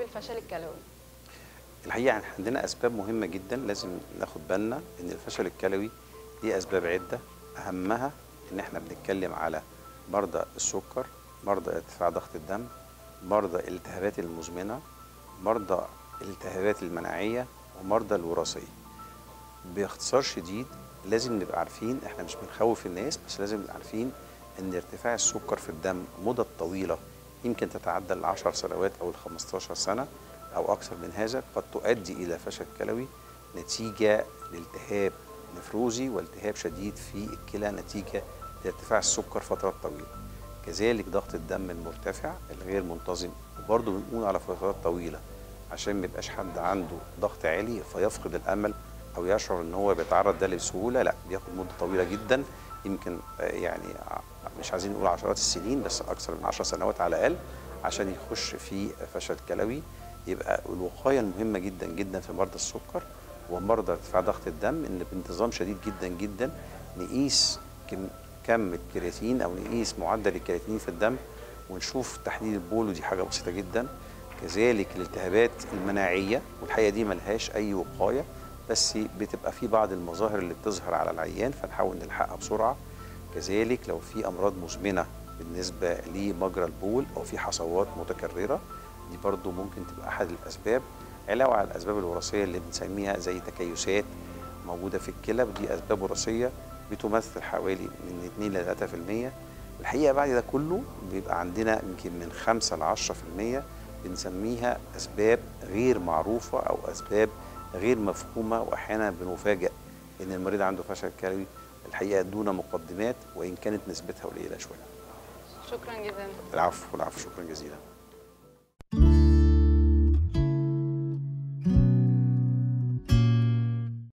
الفشل الكلوي؟ الحقيقة عندنا أسباب مهمة جدا لازم ناخد بالنا إن الفشل الكلوي ليه أسباب عدة. أهمها إن إحنا بنتكلم على مرضى السكر، مرضى ارتفاع ضغط الدم، مرضى الالتهابات المزمنة، مرضى الالتهابات المناعية، ومرضى الوراثية. باختصار شديد لازم نبقى عارفين، احنا مش بنخوف الناس، بس لازم نبقى عارفين ان ارتفاع السكر في الدم مدة طويلة يمكن تتعدى ال10 سنوات او ال15 سنة او اكثر من هذا، قد تؤدي الى فشل كلوي نتيجة لالتهاب نفروزي والتهاب شديد في الكلى نتيجة لارتفاع السكر فترات طويلة. كذلك ضغط الدم المرتفع الغير منتظم، وبرضه بنقول على فترات طويلة عشان ما يبقاش حد عنده ضغط عالي فيفقد الامل او يشعر ان هو بيتعرض ده بسهوله. لا، بياخد مده طويله جدا، يمكن يعني مش عايزين نقول عشرات السنين، بس اكثر من 10 سنوات على الاقل عشان يخش في فشل كلوي. يبقى الوقايه المهمه جدا جدا في مرضى السكر ومرضى ارتفاع ضغط الدم ان بانتظام شديد جدا جدا نقيس كم الكرياتين او نقيس معدل الكرياتين في الدم ونشوف تحليل البول، ودي حاجه بسيطه جدا. كذلك الالتهابات المناعيه، والحقيقه دي ملهاش اي وقايه، بس بتبقى في بعض المظاهر اللي بتظهر على العيان فنحاول نلحقها بسرعه. كذلك لو في امراض مزمنه بالنسبه لمجرى البول او في حصوات متكرره، دي برضو ممكن تبقى احد الاسباب، علاوه على الاسباب الوراثيه اللي بنسميها زي تكيسات موجوده في الكلى، ودي اسباب وراثيه بتمثل حوالي من 2 ل 3%. الحقيقه بعد ده كله بيبقى عندنا يمكن من 5 ل 10% بنسميها اسباب غير معروفه او اسباب غير مفهومه، واحيانا بنفاجئ ان المريض عنده فشل كلوي الحقيقه دون مقدمات وان كانت نسبتها قليله شويه. شكرا جدا. العفو، العفو، شكرا جزيلا.